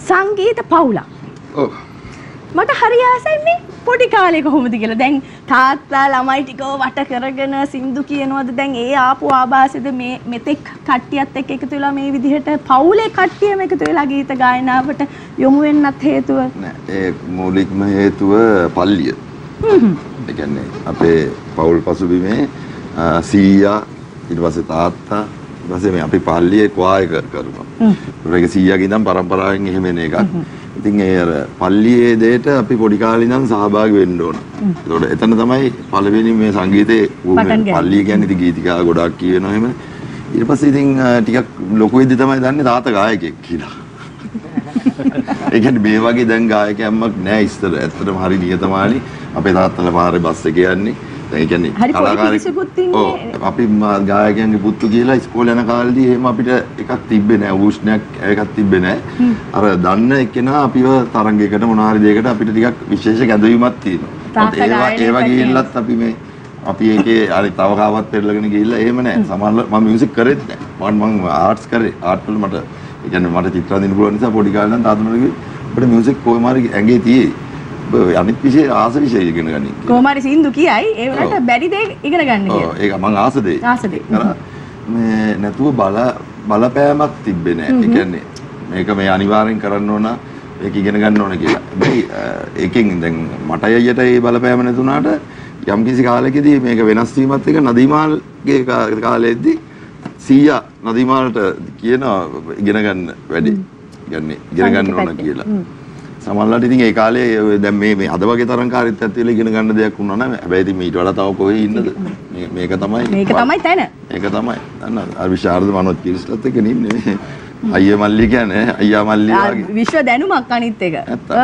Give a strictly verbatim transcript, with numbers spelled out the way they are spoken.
සංගීත පවුලක්. ඔව්. මට හරි ආසයි මේ පොඩි කාලේ කොහොමද කියලා. දැන් තාත්තා ළමයි ටිකව වට කරගෙන සින්දු කියනවාද දැන් ඒ ආපු ආభాසෙද මේ මෙතෙක් කට්ටියත් එක්ක එකතු වෙලා මේ විදිහට පවුලේ කට්ටියම එකතු වෙලා ගීත ගායනාවට යොමු වෙන්නත් හේතුව නෑ ඒ මූලිකම හේතුව පල්ලිය. හ්ම්. ඒ කියන්නේ අපේ පවුල් පසුබිමේ සීයා ඊට පස්සේ තාත්තා ඊට පස්සේ මේ අපි පල්ලියේ ක්වාය කරනවා. ඒක සීයාගේ ඉඳන් පරම්පරාවෙන් එහෙම එන එකක්. ඉතින් ඒ අර පල්ලියේ දෙයට අපි පොඩි කාලේ ඉඳන් සහභාගී වෙන්න ඕන. ඒතකොට එතන තමයි පළවෙනි මේ සංගීතයේ පල්ලිය කියන්නේ ඉතින් ගීතිකා ගොඩක් කියනවා එහෙම. ඊට පස්සේ ඉතින් ටිකක් ලොකු වෙද්දි තමයි දන්නේ තාත්තා ගායකයෙක් කියලා. ඒ කියන්නේ මේ වගේ දැන් ගායකයන්මක් නෑ ඉස්සර. ඇත්තටම හරි නියතමානී අපේ තාත්තලා පාරේ බස් එක යන්නේ. ඒ කියන්නේ කලාකාරයෙකුත් ඉන්නේ. ඔව් අපි ගායකයන්ගේ පුතු කියලා ඉස්කෝලේ යන කාලේදී එහෙම අපිට එකක් තිබ්බේ නෑ. උෂ්ණයක් එකක් තිබ්බේ නෑ. අර දන්න එක්කෙනා අපිව තරංගයකට මොනවා හරි දෙයකට අපිට ටිකක් විශේෂ ගැදවීමක් තියෙනවා. ඒවා ඒවා ගිහිල්ලත් අපි මේ අපි ඒකේ හරි තව කාවත් පෙරලගෙන ගිහිල්ලා එහෙම නෑ. සමහරවිට මම මියුසික් කරෙත් නෑ. මම මම ආර්ට්ස් කරේ. ආර්ට් වල මට ඒ කියන්නේ මට චිත්‍ර අඳින්න පුළුවන් නිසා පොඩි කාලේ නම් තාත්තා මට කිව්වේ අපිට මියුසික් කොහොම හරි ඇඟේ තියෙයි. අනිත් විෂය ආස විෂය ඉගෙන ගන්න. කොහොම හරි සින්දු කියයි ඒ වලට බැරි දේ ඉගෙන ගන්න කියලා. ඔව් ඒක මං ආස දෙයි. ආස දෙයි. මේ නැතුව බල බලපෑමක් තිබ්බේ නෑ. ඒ කියන්නේ මේක මේ අනිවාර්යෙන් කරන්න ඕන ඒක ඉගෙන ගන්න ඕන කියලා. හැබැයි ඒකෙන් දැන් මට අයියට ඒ බලපෑම නැතුණාට යම් කිසි කාලෙකදී මේක වෙනස් වීමත් එක්ක නදීමාල්ගේ කාලෙදී සීයා නදීමාල්ට කියනවා ඉගෙන ගන්න වැඩි. කියන්නේ ඉගෙන ගන්න ඕන කියලා. සමහරවිට ඉතින් ඒ කාලේ දැන් මේ මේ අද වගේ තරංකාරීත්වයක් තියලා ඉගෙන ගන්න දෙයක් වුණා නෑ. හැබැයි ඉතින් ඊට වඩා තව කොහේ ඉන්නද? මේක තමයි. මේක තමයි තැන. මේක තමයි. දන්නවද? අර විශාරද මනෝජ් කිරිස්ලත් එක්ක නෙන්නේ. අයියා මල්ලි කියන්නේ අයියා මල්ලි වගේ. විශ්ව දැනුමක් අනිත් එක.